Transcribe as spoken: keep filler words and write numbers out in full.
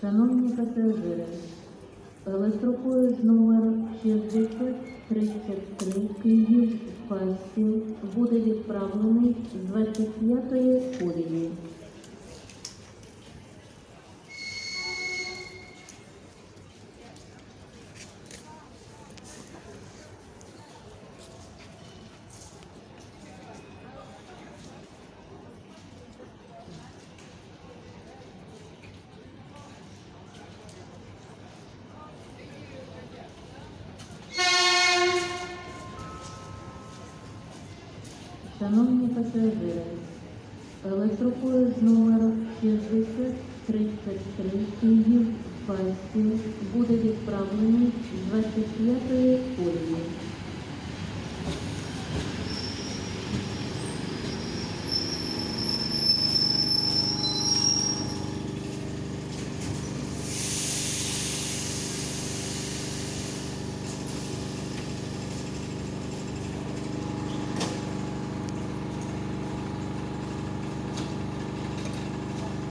Шановні пасажири, електропоїзд номер шістдесят тридцять три Київ-Фастів буде відправлений з двадцять п'ятої колії. Шановні пасажири, електропоїзд номер шістдесят тридцять три Київ-Фастів буде відправлений з двадцять п'ятої колії.